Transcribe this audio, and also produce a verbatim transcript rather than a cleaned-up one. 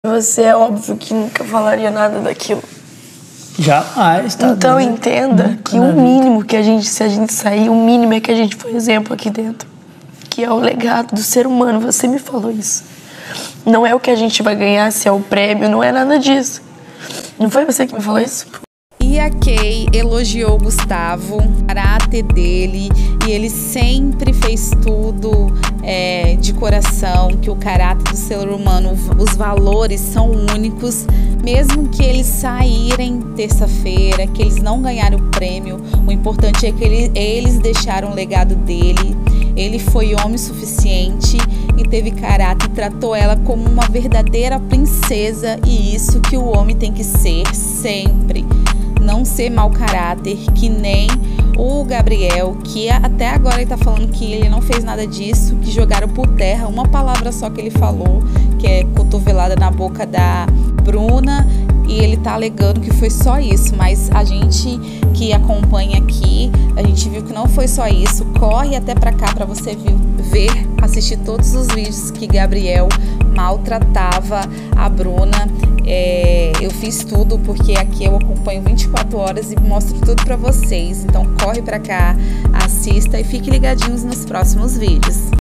Você é óbvio que nunca falaria nada daquilo. Jamais, tá? Então doido. entenda Nunca que na o vida. mínimo que a gente, se a gente sair, o mínimo é que a gente foi exemplo aqui dentro. Que é o legado do ser humano. Você me falou isso. Não é o que a gente vai ganhar, se é o prêmio, não é nada disso. Não foi você que me falou isso? E a Kay elogiou o Gustavo, o caráter dele, e ele sempre fez tudo é, de coração, que o caráter do ser humano, os valores são únicos, mesmo que eles saírem terça-feira, que eles não ganharam o prêmio, o importante é que ele, eles deixaram o legado dele. Ele foi homem suficiente e teve caráter e tratou ela como uma verdadeira princesa, e isso que o homem tem que ser sempre. Não ser mau caráter, que nem o Gabriel, que até agora ele tá falando que ele não fez nada disso, que jogaram por terra uma palavra só que ele falou, que é cotovelada na boca da Bruna, e ele tá alegando que foi só isso, mas a gente que acompanha aqui, a gente viu que não foi só isso. Corre até pra cá pra você ver, assistir todos os vídeos que Gabriel maltratava a Bruna. É, eu fiz tudo porque aqui eu acompanho vinte e quatro horas e mostro tudo pra vocês. Então corre pra cá, assista e fique ligadinhos nos próximos vídeos.